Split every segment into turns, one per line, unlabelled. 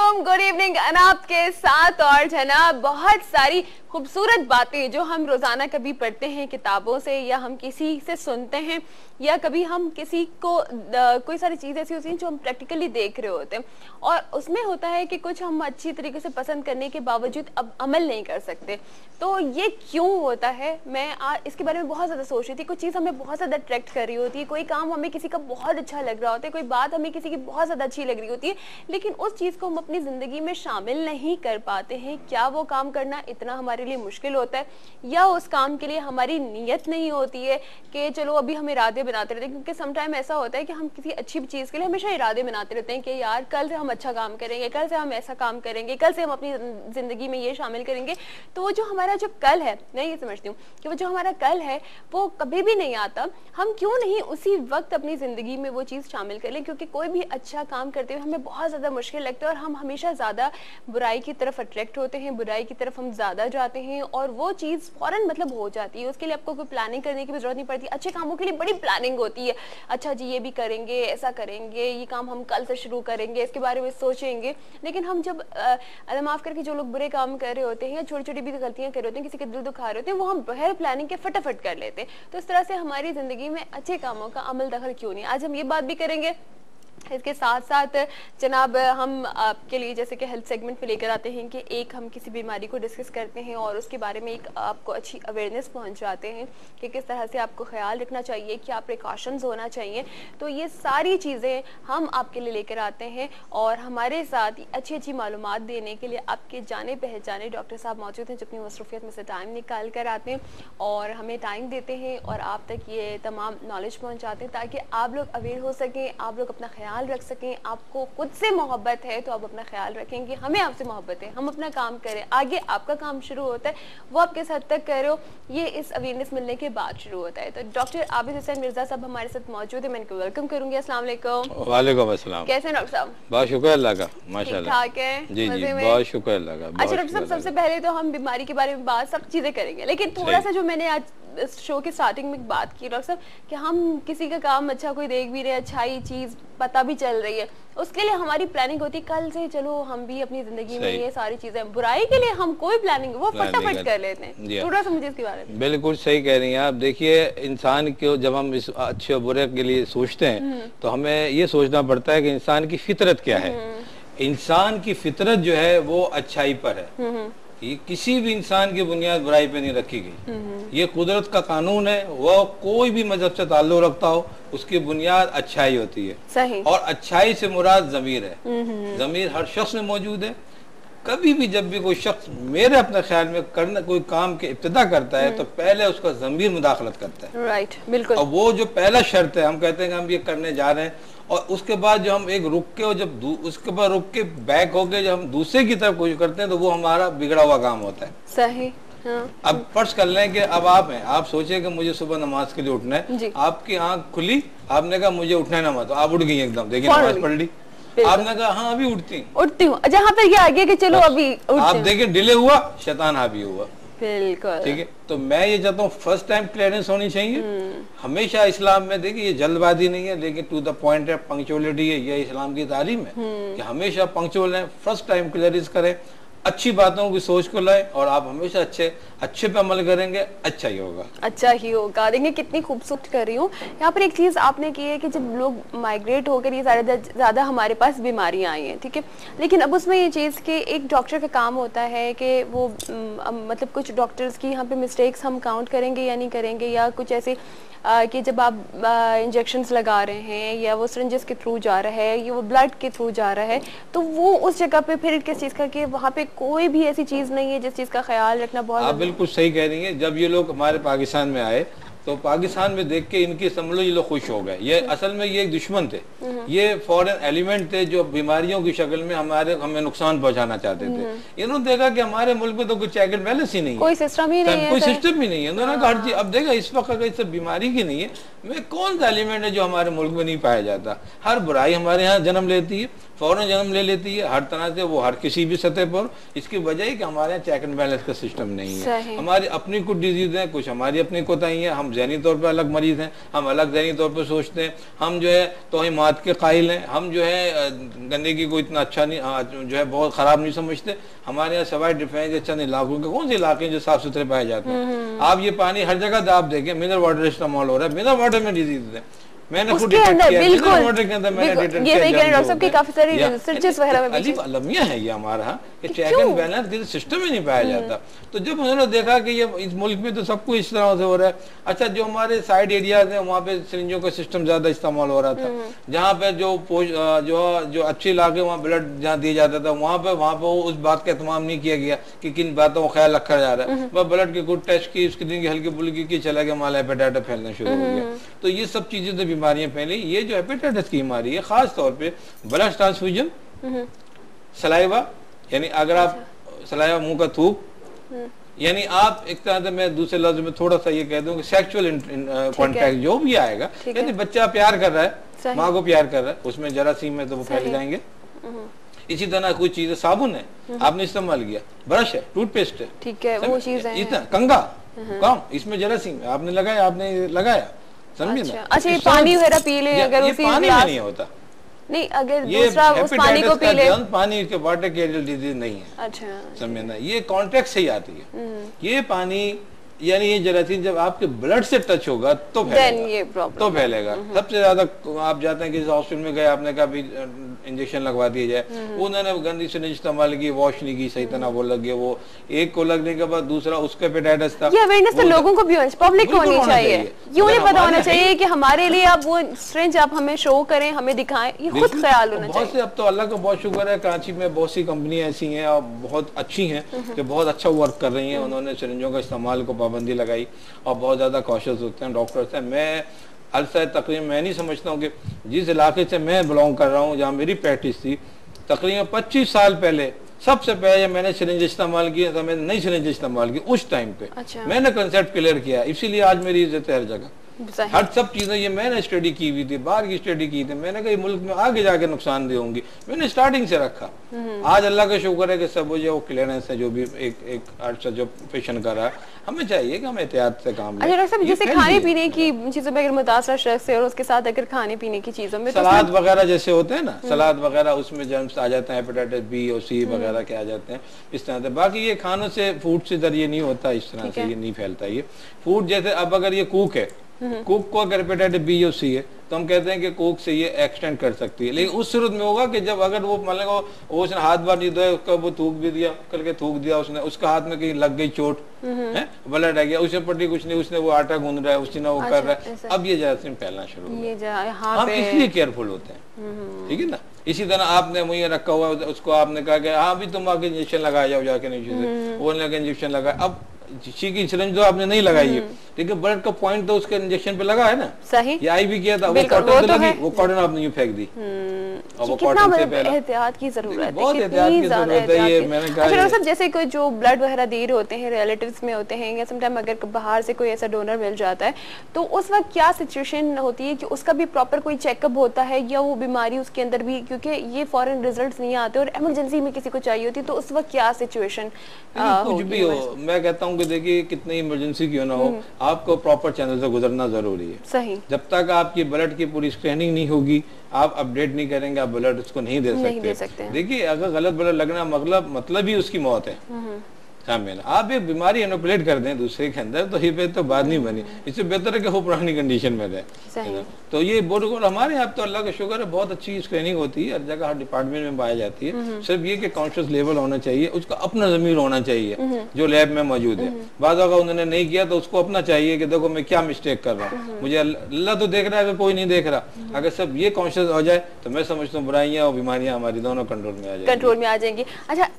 वालेकुम, good evening अनाप के साथ। और जना बहुत सारी खूबसूरत बातें जो हम रोजाना कभी पढ़ते हैं किताबों से या हम किसी से सुनते हैं या कभी हम किसी को कोई सारी चीज़ ऐसी होती हैं जो हम प्रैक्टिकली देख रहे होते हैं और उसमें होता है कि कुछ हम अच्छी तरीके से पसंद करने के बावजूद अब अमल नहीं कर सकते। तो ये क्यों होता है, मैं इसके बारे में बहुत ज़्यादा सोच रही थी। कुछ चीज़ हमें बहुत ज़्यादा अट्रैक्ट कर रही होती है, कोई काम हमें किसी का बहुत अच्छा लग रहा होता है, कोई बात हमें किसी की बहुत ज़्यादा अच्छी लग रही होती है, लेकिन उस चीज़ को हम अपनी ज़िंदगी में शामिल नहीं कर पाते हैं। क्या वो काम करना इतना हमारे लिए मुश्किल होता है या उस काम के लिए हमारी नीयत नहीं होती है कि चलो अभी हम इरादे बनाते रहते हैं। क्योंकि सम टाइम ऐसा होता है कि हम किसी अच्छी चीज़ के लिए हमेशा इरादे बनाते रहते हैं कि यार कल से हम अच्छा काम करेंगे, कल से हम ऐसा काम करेंगे, कल से हम अपनी ज़िंदगी में ये शामिल करेंगे। तो वो जो हमारा जो कल है, मैं ये समझती हूँ कि वो जो हमारा कल है वो कभी भी नहीं आता। हम क्यों नहीं उसी वक्त अपनी ज़िंदगी में वो चीज़ शामिल कर लें, क्योंकि कोई भी अच्छा काम करते हुए हमें बहुत ज़्यादा मुश्किल लगता है और हम हमेशा ज़्यादा बुराई की तरफ अट्रैक्ट होते हैं, बुराई की तरफ हम ज़्यादा जाते हैं और वो चीज़ फौरन मतलब हो जाती है। उसके लिए आपको कोई प्लानिंग करने की भी जरूरत नहीं पड़ती। अच्छे कामों के लिए बड़ी प्लानिंग होती है, अच्छा जी ये भी करेंगे, ऐसा करेंगे, ये काम हम कल से शुरू करेंगे, इसके बारे में सोचेंगे। लेकिन हम जब अल्लाह माफ़ करके जो लोग बुरे काम कर रहे होते हैं या छोटी छोटी भी गलतियाँ कर रहे होते हैं, किसी के दिल दुखा रहे होते हैं, वो हम बगैर प्लानिंग के फटाफट कर लेते हैं। तो इस तरह से हमारी ज़िंदगी में अच्छे कामों का अमल दखल क्यों नहीं। आज हम ये बात भी करेंगे। इसके साथ साथ जनाब हम आपके लिए जैसे कि हेल्थ सेगमेंट पे लेकर आते हैं कि एक हम किसी बीमारी को डिस्कस करते हैं और उसके बारे में एक आपको अच्छी अवेयरनेस पहुंचाते हैं कि किस तरह से आपको ख्याल रखना चाहिए, क्या प्रिकॉशंस होना चाहिए। तो ये सारी चीज़ें हम आपके लिए लेकर आते हैं और हमारे साथ अच्छी अच्छी मालूमात देने के लिए आपके जाने पहचाने डॉक्टर साहब मौजूद हैं जो अपनी मसरूफियत में से टाइम निकाल कर आते हैं और हमें टाइम देते हैं और आप तक ये तमाम नॉलेज पहुँचाते हैं ताकि आप लोग अवेयर हो सकें, आप लोग अपना ख्याल रख सकें। आपको खुद से मोहब्बत है तो आप अपना ख्याल रखेंगे, हमें आपसे मोहब्बत है, हम अपना काम करें, आगे आपका काम शुरू होता है वो आप किस हद तक कर रहे हो ये इस अवेयरनेस मिलने के बाद शुरू होता है। तो डॉक्टर आबिद हुसैन मिर्जा साहब हमारे साथ मौजूद है, मैं इनको वेलकम करूंगी। अस्सलाम वालेकुम।
वालेकुम अस्सलाम।
कैसे हैं डॉक्टर साहब?
बहुत शुक्र अल्लाह का, माशाल्लाह
ठीक ठाक है
जी जी, बहुत शुक्र अल्लाह का।
अच्छा डॉक्टर साहब, सबसे पहले तो हम बीमारी के बारे में बात सब चीजें करेंगे, लेकिन थोड़ा सा जो मैंने आज इस शो के स्टार्टिंग में बात की डॉक्टर साहब कि हम किसी का काम अच्छा कोई देख भी रहे हैं, अच्छाई चीज पता भी चल रही है, उसके लिए हमारी प्लानिंग होती है कल से चलो हम भी अपनी जिंदगी में ये सारी चीजें। बुराई के लिए हम कोई प्लानिंग वो फटाफट कर लेते हैं। थोड़ा सा मुझे इसके बारे में।
बिल्कुल सही कह रही हैं आप। देखिए इंसान को जब हम इस अच्छे और बुरे के लिए सोचते हैं तो हमें ये सोचना पड़ता है कि इंसान की फितरत क्या है। इंसान की फितरत जो है वो अच्छाई पर है। ये किसी भी इंसान की बुनियाद बुराई पे नहीं रखी गई। ये कुदरत का कानून है, वह कोई भी मजहब से ताल्लुक रखता हो उसकी बुनियाद अच्छाई होती है।
सही।
और अच्छाई से मुराद ज़मीर है। ज़मीर हर शख्स में मौजूद है। कभी भी जब भी कोई शख्स मेरे अपने ख्याल में करना कोई काम के इब्तिदा करता है तो पहले उसका ज़मीर मुदाखलत करता है।
राइट, बिल्कुल।
और वो जो पहला शर्त है, हम कहते हैं कि हम ये करने जा रहे हैं और उसके बाद जो हम एक रुक के और जब उसके बाद रुक के बैक होके जब हम दूसरे की तरफ कोशिश करते हैं तो वो हमारा बिगड़ा हुआ काम होता है।
सही। हाँ।
अब फर्ज कर लें कि अब आप हैं, आप सोचे कि मुझे सुबह नमाज के लिए उठना है, आपकी आंख खुली, आपने कहा मुझे उठना है नमाज, तो आप उठ गई एकदम, देखिए नमाज पढ़ ली। आपने कहा हाँ अभी उठती हूँ,
जहाँ पर ये आगे कि चलो अभी
आप देखिए डिले हुआ, शैतान हावी हुआ।
बिल्कुल
ठीक है। तो मैं ये चाहता हूँ फर्स्ट टाइम क्लियरेंस होनी चाहिए। हमेशा इस्लाम में देखिए ये जल्दबाजी नहीं है लेकिन टू द पॉइंट है, पंक्चुअलिटी है, ये इस्लाम की तालीम है कि हमेशा पंक्चुअल है, फर्स्ट टाइम क्लियरेंस करें, अच्छी बातों की सोच को लाए और आप हमेशा अच्छे पे अमल करेंगे, अच्छा ही होगा। अच्छा ही होगा।
देखिए कितनी खूबसूरत कर रही हूँ। यहाँ पर एक चीज़ आपने की है कि जब लोग माइग्रेट होकर ये ज़्यादा हमारे पास बीमारियाँ आई हैं, ठीक है, लेकिन अब उसमें ये चीज़ कि एक डॉक्टर का काम होता है कि वो मतलब कुछ डॉक्टर्स की यहाँ पे मिस्टेक्स हम काउंट करेंगे या नहीं करेंगे, या कुछ ऐसे कि जब आप इंजेक्शंस लगा रहे हैं या वो सिरिंजेस के थ्रू जा रहा है या वो ब्लड के थ्रू जा रहा है, तो वो उस जगह पे फिर किस चीज़ का कि वहाँ पे कोई भी ऐसी चीज़ नहीं है जिस चीज़ का ख्याल रखना बहुत।
आप बिल्कुल सही कह रही हैं। जब ये लोग हमारे पाकिस्तान में आए तो पाकिस्तान में देख के इनकी समझ लो ये लोग खुश हो गए। ये असल में ये एक दुश्मन थे, ये फॉरेन एलिमेंट थे जो बीमारियों की शक्ल में हमें नुकसान पहुंचाना चाहते थे। इन्होंने देखा कि हमारे मुल्क में तो कोई चेक एंड बैलेंस ही नहीं है,
कोई सिस्टम ही नहीं है,
कोई सिस्टम ही नहीं है। उन्होंने कहा हर चीज अब देखा इस वक्त अगर इस बीमारी की नहीं है, में कौन सा एलिमेंट है जो हमारे मुल्क में नहीं पाया जाता? हर बुराई हमारे यहाँ जन्म लेती है, फौरन जन्म ले लेती है हर तरह से, वो हर किसी भी सतह पर। इसकी वजह है कि हमारे यहाँ चेक एंड बैलेंस का सिस्टम नहीं है। हमारी अपनी कुछ डिजीज है, कुछ हमारी अपनी कोताही है, हम जहनी तौर पर अलग मरीज हैं, हम अलग जहनी तौर पर सोचते हैं, हम जो है तौहीमात के कायल हैं, हम जो है गंदगी को इतना अच्छा नहीं, जो है बहुत खराब नहीं समझते। हमारे यहाँ सवाई डिफेंस चंद इलाकों के कौन से इलाके हैं जो साफ सुथरे पाए जाते हैं? आप ये पानी हर जगह आप देखें, मिनरल वाटर इस्तेमाल हो रहा है, मिनरल वाटर में डिजीज है। मैंने खुद डिटेक्ट किया,
बिल्कुल
वाटर के अंदर मैंने डिटेक्ट
ये सही कह रहे हैं डॉक्टर साहब की काफी सारी रिसर्चेस वगैरह में भी
अलमिया है ये हमारा कि चेक एंड बैलेंस किसी सिस्टम ही नहीं पाया जाता। तो जब उन्होंने देखा कि ये इस मुल्क में तो सब कुछ इस तरह से हो रहा है, अच्छा जो हमारे साइड एरियाज हैं वहाँ पे सिरिंजों का सिस्टम ज्यादा इस्तेमाल हो रहा था, जहाँ पे जो अच्छे इलाके वहाँ ब्लड जहाँ दिया जाता था वहाँ पे उस बात का एहतमाम नहीं किया गया कि किन बातों का ख्याल रखा जा रहा है। वह ब्लड की गुड टेस्ट की, स्क्रीनिंग की हल्की फुल्की की, चला गया माल हेपेटाइटिस फैलना शुरू हो गया। तो ये सब चीजें तो बीमारियां फैली। ये जो हेपेटाइटिस की बीमारी है खास तौर पे ब्लड ट्रांसफ्यूजन, सलाइवा, यानी अगर आप सलाइवा मुंह का थूक, यानी आप एक तरह से मैं दूसरे लफ्ज में थोड़ा सा ये कह दूं कि सेक्सुअल कॉन्टैक्ट जो भी आएगा, यदि बच्चा प्यार कर रहा है, माँ को प्यार कर रहा है, उसमें जरासीम है तो वो फैल जाएंगे। इसी तरह कोई चीज है, साबुन है आपने इस्तेमाल किया, ब्रश है, टूथपेस्ट है,
ठीक है, वो चीज है,
इतना कंघा काम, इसमें जरासीम है, आपने लगाया समझे ना?
अच्छा, ये पानी वगैरह पी ले अगर
उसी पानी में नहीं होता,
नहीं अगर दूसरा उस पानी को पी ले,
पानी के वाटर कैरियर डिजीज नहीं है।
अच्छा,
समझे ना? ये कॉन्टेक्ट से ही आती है। ये पानी यानी ये जरासीम जब आपके ब्लड से टच होगा तो फैलेगा, सबसे ज्यादा आप जाते हैं किसी हॉस्पिटल में गए, आपने कहा भी इंजेक्शन लगवा दिया जाए, उन्होंने गंदी से इस्तेमाल की, वॉश नहीं की सही तरह, वो लग गया, वो एक को लगने के बाद दूसरा उसका हेपेटाइटिस था।
ये अवेयरनेस तो लोगों को भी पब्लिक को होनी चाहिए, ये उन्हें पता होना चाहिए कि हमारे लिए आप वो स्ट्रेंज आप हमें शो करें, हमें दिखाएं, ये खुद ख्याल होना चाहिए।
बहुत से अब तो अल्लाह का बहुत शुक्र है, कराची में बहुत सी कंपनियां ऐसी हैं और बहुत अच्छी हैं जो बहुत अच्छा वर्क कर रही हैं। उन्होंने सिरिंजों का इस्तेमाल को पाबंदी लगाई और बहुत ज्यादा कॉशियस होते हैं डॉक्टर्स हैं। मैं अलसा तकरीबन मैं नहीं समझता हूँ कि जिस इलाके से मैं बिलोंग कर रहा हूँ, जहाँ मेरी प्रैक्टिस थी, तकरीबन 25 साल पहले सबसे पहले मैंने सिरिंज इस्तेमाल किया था, मैंने नई सिरिंज इस्तेमाल की उस टाइम पे।
अच्छा।
मैंने कंसेप्ट क्लियर किया, इसीलिए आज मेरी इज्जत है हर जगह, हर सब चीजें ये मैंने स्टडी की हुई थी, बाहर की स्टडी की थी, मैंने कहा मुल्क में आगे जाके नुकसान दे होंगी, मैंने स्टार्टिंग से रखा। आज अल्लाह का शुक्र है कि सब वो क्लियरेंस है, जो भी एक अर्सा जो पेशेंट कर रहा है, हमें चाहिए कि हम एहतियात से काम लें।
अच्छा डॉक्टर साहब, जैसे खाने पीने की चीजों में अगर मुतासरा शख्स है और उसके साथ अगर खाने पीने की चीजों में
सलाद वगैरह जैसे होते हैं ना, सलाद वगैरह उसमें जर्म्स आ जाते हैं, हेपेटाइटिस बी और सी वगैरह के आ जाते हैं इस तरह से। बाकी ये खानों से, फूड से जरिए नहीं होता, इस तरह से ये नहीं फैलता। ये फूड जैसे अब अगर ये कुक है, कुक को अगर हेपेटाइटिस बी और सी है तो हम कहते हैं कि कोक से ये एक्सटेंड कर सकती है, लेकिन उस सूरत में होगा कि जब अगर वो मान लो वो उसने हाथ बार नहीं धोया, उसका वो थूक भी दिया, करके थूक दिया उसने, उसका हाथ में कहीं लग गई चोट है, ब्लड आ गया, उसे पट्टी कुछ नहीं, उसने वो आटा गूंद रहा है, उसने वो कर रहा है, अब ये जरासीम फैलना शुरू हो गया। हम इसलिए केयरफुल होते हैं, ठीक है ना? इसी तरह आपने मुझे रखा हुआ, उसको आपने कहा कि हाँ भी तुम आके इंजेक्शन लगा जाओ जाके, नहीं वो लगे इंजेक्शन लगा, अब ची की सिरिंज तो आपने नहीं लगाई है, लेकिन ब्लड का पॉइंट तो उसके इंजेक्शन पे लगा है ना,
सही
ये आई भी किया था, वो कॉटन तो लगी, वो कॉटन आपने यूं फेंक दी,
और वो कॉटन से पहले एहतियात की जरूरत है,
बहुत एहतियात की जरूरत है। ये मैंने कहा।
अच्छा सब जैसे कोई जो ब्लड वगैरह दे रहे होते हैं, रिलेटिव्स में होते हैं, या समटाइम अगर बाहर से कोई ऐसा डोनर मिल जाता है, तो उस वक्त क्या सिचुएशन होती है कि उसका भी प्रॉपर कोई चेकअप होता है, या वो बीमारी उसके अंदर भी, क्योंकि ये फॉरन रिजल्ट्स नहीं आते और इमरजेंसी में किसी को चाहिए होती है, तो उस वक्त क्या सिचुएशन?
कुछ भी हो, मैं कहता हूँ कि देखिए कितनी इमरजेंसी क्यों ना हो, आपको प्रॉपर चैनल से गुजरना जरूरी है।
सही।
जब तक आपकी ब्लड की पूरी स्कैनिंग नहीं होगी, आप अपडेट नहीं करेंगे, आप ब्लड उसको नहीं दे सकते। देखिए अगर गलत ब्लड लगना मतलब ही उसकी मौत है। आप एक बीमारी इनोकुलेट कर दें दूसरे के अंदर, तो ये तो बात नहीं बनी। इससे बेहतर है कि वो पुरानी कंडीशन में रहे। तो ये बोर्ड हमारे यहाँ तो अल्लाह का शुक्र है बहुत अच्छी स्क्रीनिंग होती है, हर जगह हर डिपार्टमेंट में पाई जाती है। सिर्फ ये कि कॉन्शियस लेवल होना चाहिए, उसका अपना ज़मीर होना चाहिए जो लैब में मौजूद है। बाद अगर उन्होंने नहीं किया तो उसको अपना चाहिए कि देखो मैं क्या मिस्टेक कर रहा हूँ, मुझे अल्लाह तो देख रहा है, अगर कोई नहीं देख रहा, अगर सब ये कॉन्शियस हो जाए तो मैं समझता हूँ बुराइयाँ और बीमारियाँ हमारी दोनों कंट्रोल में आ जाएंगी।
अच्छा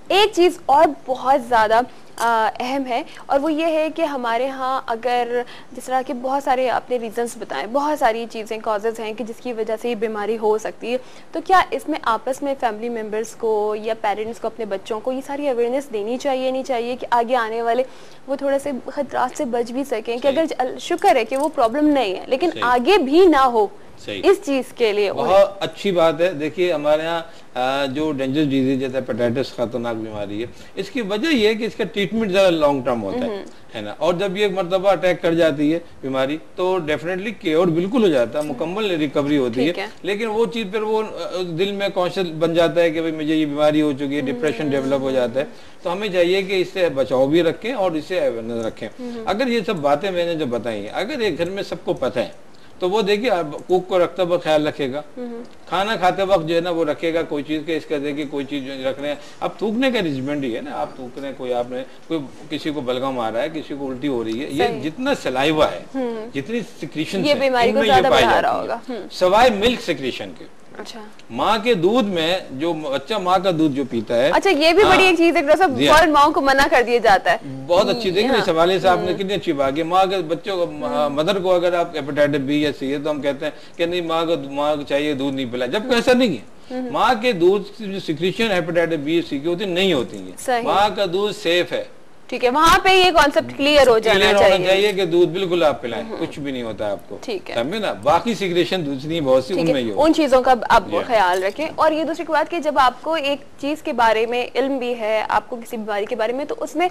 एक चीज और बहुत ज्यादा अहम है, और वो ये है कि हमारे यहाँ अगर जिस तरह के बहुत सारे आपने रीजंस बताएं, बहुत सारी चीज़ें कॉजेज़ हैं कि जिसकी वजह से ये बीमारी हो सकती है, तो क्या इसमें आपस में फैमिली मेम्बर्स को या पेरेंट्स को अपने बच्चों को ये सारी अवेयरनेस देनी चाहिए, नहीं चाहिए, कि आगे आने वाले वो थोड़े से खतरात से बच भी सकें, कि अगर शुक्र है कि वो प्रॉब्लम नहीं है लेकिन आगे भी ना हो इस चीज के लिए।
बहुत अच्छी बात है। देखिए हमारे यहाँ जो डेंजरस डिजीज जैसे हेपेटाइटिस खतरनाक बीमारी है, इसकी वजह ये है कि इसका ट्रीटमेंट ज्यादा लॉन्ग टर्म होता है ना, और जब ये मरतबा अटैक कर जाती है बीमारी तो डेफिनेटली क्योर बिल्कुल हो जाता है, मुकम्मल रिकवरी होती है, लेकिन वो चीज फिर वो दिल में कॉन्शियस बन जाता है कि भाई मुझे ये बीमारी हो चुकी है, डिप्रेशन डेवलप हो जाता है। तो हमें चाहिए कि इससे बचाव भी रखें और इससे अवेयरनेस रखें। अगर ये सब बातें मैंने जो बताई, अगर एक घर में सबको पता है तो वो देखिए कुक को रखते वक्त ख्याल रखेगा, खाना खाते वक्त जो है ना वो रखेगा, कोई चीज के इसका देखिए कोई चीज रख रहे हैं, अब थूकने का अरेंजमेंट ही है ना, आप थूक रहे हैं, कोई किसी को बलगम आ रहा है, किसी को उल्टी हो रही है, ये जितना सलाइवा है, जितनी सिक्रीशन
ये बीमारी को ज्यादा बढ़ा रहा होगा,
सवाए मिल्क सिक्रीशन के।
अच्छा,
माँ के दूध में जो बच्चा माँ का दूध जो पीता है,
अच्छा ये भी बड़ी एक चीज है, फौरन माँ को मना कर दिया जाता है।
बहुत अच्छी, देखिए इस हवाले से आपने कितनी अच्छी बात की। माँ के बच्चों को मदर को अगर आप हेपेटाइटिस बी या सी है तो हम कहते हैं कि नहीं माँ को चाहिए दूध नहीं पिलाए, जबकि ऐसा नहीं है। माँ के दूध जो सिक्रीशन हेपेटाइटिस बी सी की होती नहीं होती है, माँ का दूध सेफ है।
ठीक है, वहाँ पे ये कॉन्सेप्ट क्लियर हो जाना चाहिए
कि दूध बिल्कुल आप पिलाएं, कुछ भी नहीं होता आपको,
ठीक है,
समझे ना। बाकी सिक्रेशन दूसरी बहुत सी उनमें ही
उन चीजों का आप ख्याल रखें। और ये दूसरी बात कि जब आपको एक चीज के बारे में इल्म भी है, आपको किसी बीमारी के बारे में, तो उसमें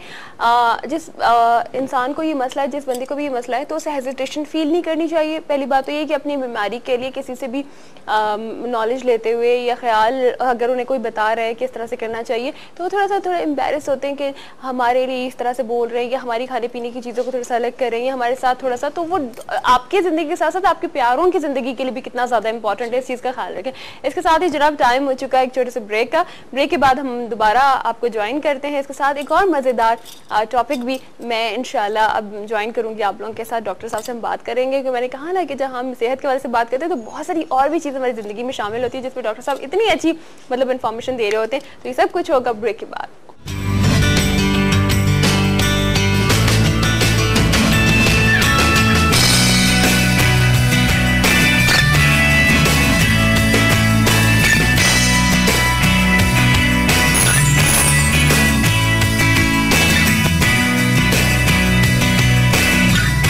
जिस इंसान को ये मसला है, जिस बंदे को भी ये मसला है, तो उसे हेजिटेशन फील नहीं करनी चाहिए। पहली बात तो ये कि अपनी बीमारी के लिए किसी से भी नॉलेज लेते हुए या ख्याल अगर उन्हें कोई बता रहा है कि इस तरह से करना चाहिए, तो थोड़ा एम्बेरस होते हैं कि हमारे लिए इस तरह से बोल रहे हैं या हमारी खाने पीने की चीज़ों को थोड़ा सा अलग कर रहे हैं या हमारे साथ थोड़ा सा, तो वो आपकी ज़िंदगी के साथ साथ आपके प्यारों की ज़िंदगी के लिए भी कितना ज़्यादा इंपॉर्टेंट है, इस चीज़ का ख्याल रखें। इसके साथ ही जनाब टाइम हो चुका है एक छोटे से ब्रेक का। ब्रेक के बाद हम दोबारा आपको ज्वाइन करते हैं। इसके साथ एक और मज़ेदार टॉपिक भी मैं इंशाल्लाह अब ज्वाइन करूँगी आप लोगों के साथ। डॉक्टर साहब से हम बात करेंगे, क्योंकि मैंने कहा ना कि जब हम सेहत के बारे से बात करते हैं तो बहुत सारी और भी चीज़ें हमारी ज़िंदगी में शामिल होती है जिसमें डॉक्टर साहब इतनी अच्छी मतलब इन्फॉर्मेशन दे रहे होते हैं। तो ये सब कुछ होगा ब्रेक के बाद।